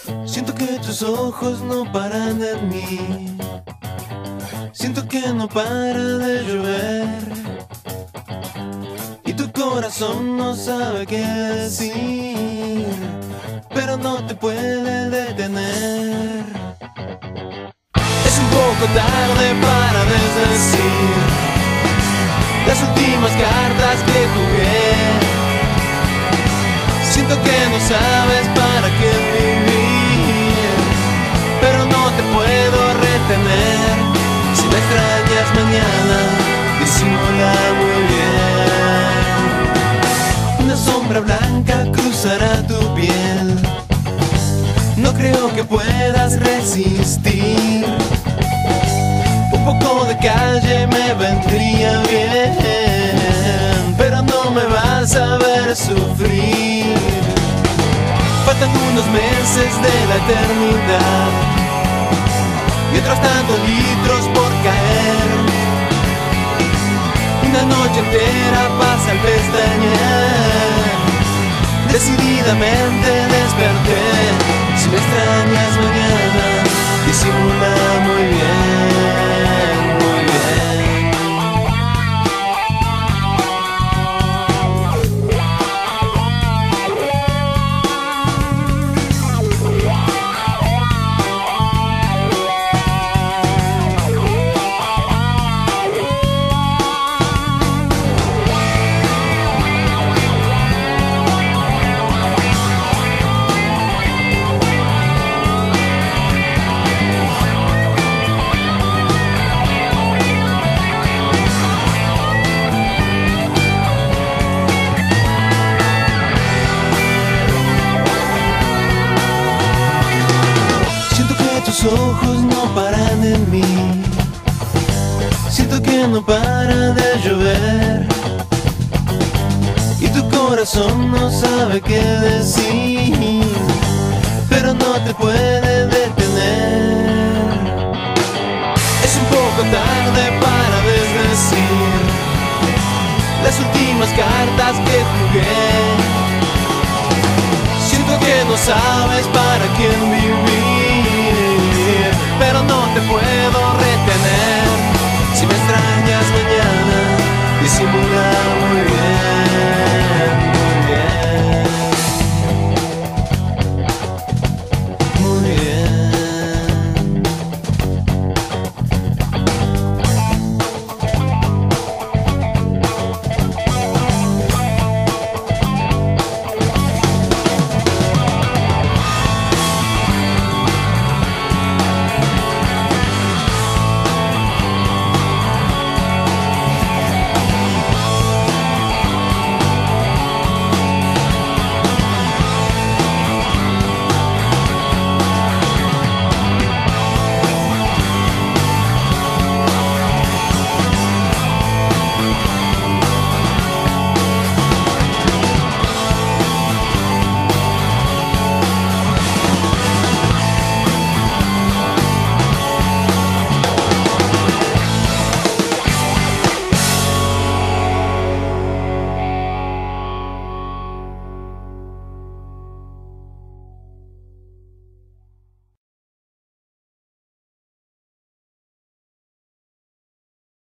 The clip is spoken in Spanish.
Siento que tus ojos no paran en mí. Siento que no para de llover y tu corazón no sabe qué decir, pero no te puede detener. Es un poco tarde para desdecir las últimas cartas que jugué. Siento que no sabes para qué vivir, pero no te puedo retener. Si me extrañas mañana, disimula muy bien. Una sombra blanca cruzará tu piel. No creo que puedas resistir. Un poco de calle me vendría bien, pero no me vas a ver sufrir. Faltan unos meses de la eternidad y otros tantos litros por caer. Una noche entera pasa al pestañear. Decididamente desperté. Si me extrañas mañana, disimula muy bien, muy bien. Tus ojos no paran en mí. Siento que no para de llover y tu corazón no sabe qué decir, pero no te puede detener. Es un poco tarde para desdecir las últimas cartas que jugué. Siento que no sabes para quién